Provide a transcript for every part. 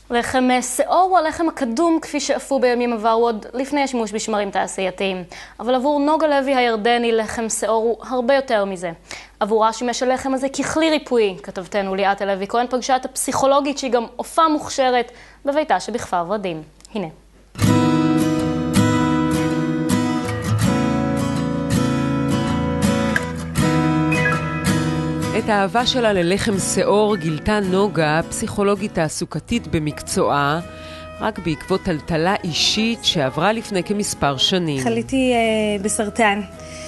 לחם שעור הוא הלחם הקדום כפי שאפו בימים עברו עוד לפני השימוש בשמרים תעשייתיים. אבל עבור נוגה לוי הירדני לחם שעור הוא הרבה יותר מזה. עבורה שימש הלחם הזה ככלי ריפוי. כתבתנו ליאת הלוי כהן פגשה את הפסיכולוגית שהיא גם אופה מוכשרת בביתה שבכפר ורדים. הנה. את האהבה שלה ללחם שעור גילתה נוגה, פסיכולוגית תעסוקתית במקצועה, רק בעקבות טלטלה אישית שעברה לפני כמספר שנים. חליתי בסרטן,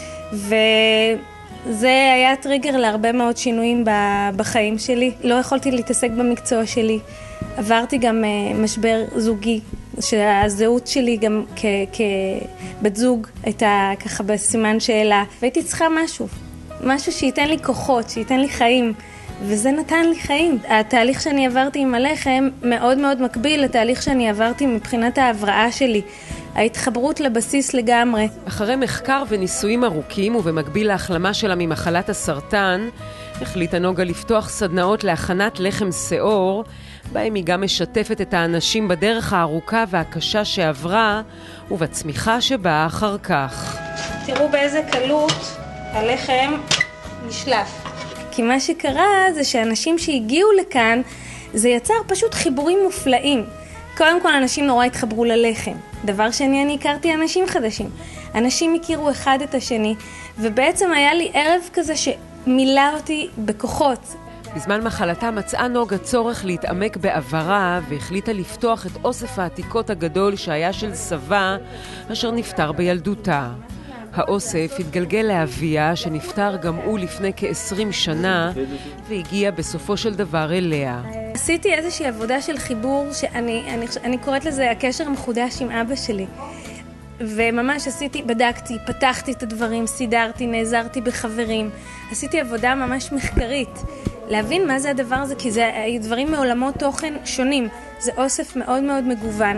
וזה היה טריגר להרבה מאוד שינויים בחיים שלי. לא יכולתי להתעסק במקצוע שלי. עברתי גם משבר זוגי, שהזהות שלי גם כבת זוג הייתה ככה בסימן שאלה. והייתי צריכה משהו שייתן לי כוחות, שייתן לי חיים, וזה נתן לי חיים. התהליך שאני עברתי עם הלחם מאוד מאוד מקביל לתהליך שאני עברתי מבחינת ההבראה שלי, ההתחברות לבסיס לגמרי. אחרי מחקר וניסויים ארוכים ובמקביל להחלמה שלה ממחלת הסרטן, החליטה נוגה לפתוח סדנאות להכנת לחם שעור, בהם היא גם משתפת את האנשים בדרך הארוכה והקשה שעברה ובצמיחה שבאה אחר כך. תראו באיזה קלות הלחם נשלף. כי מה שקרה זה שאנשים שהגיעו לכאן, זה יצר פשוט חיבורים מופלאים. קודם כל אנשים נורא התחברו ללחם. דבר שני, אני הכרתי אנשים חדשים. אנשים הכירו אחד את השני, ובעצם היה לי ערב כזה שמילא אותי בכוחות. בזמן מחלתה מצאה נוגה צורך להתעמק בעברה, והחליטה לפתוח את אוסף העתיקות הגדול שהיה של סבה, אשר נפטר בילדותה. האוסף התגלגל לאביה שנפטר גם הוא לפני כ-20 שנה והגיע בסופו של דבר אליה. עשיתי איזושהי עבודה של חיבור שאני קוראת לזה הקשר המחודש עם אבא שלי. וממש בדקתי, פתחתי את הדברים, סידרתי, נעזרתי בחברים. עשיתי עבודה ממש מחקרית. להבין מה זה הדבר הזה, כי זה דברים מעולמות תוכן שונים. זה אוסף מאוד מאוד מגוון.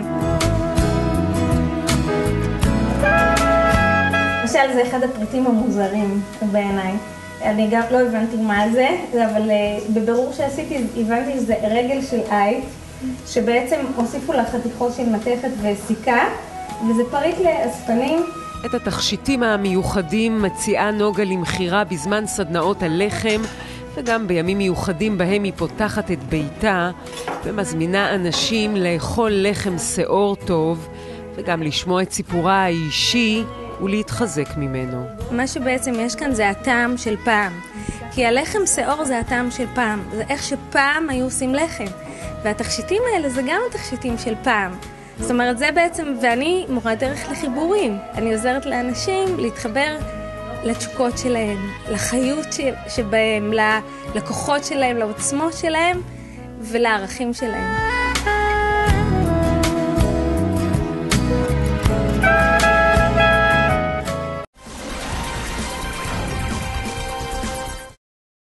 למשל, זה אחד הפריטים המוזרים בעיניי. אני גם לא הבנתי מה זה, אבל בבירור שעשיתי הבנתי שזה רגל של עית, שבעצם הוסיפו לה חתיכות של מתכת וסיכה, וזה פריט לאספנים. את התכשיטים המיוחדים מציעה נוגה למחירה בזמן סדנאות הלחם, וגם בימים מיוחדים בהם היא פותחת את ביתה, ומזמינה אנשים לאכול לחם שעור טוב, וגם לשמוע את סיפורה האישי, ולהתחזק ממנו. מה שבעצם יש כאן זה הטעם של פעם. כי הלחם שעור זה הטעם של פעם. זה איך שפעם היו עושים לחם. והתכשיטים האלה זה גם התכשיטים של פעם. זאת אומרת, זה בעצם, ואני מורה דרך לחיבורים. אני עוזרת לאנשים להתחבר לתשוקות שלהם, לחיות שבהם, לכוחות שלהם, לעוצמות שלהם ולערכים שלהם.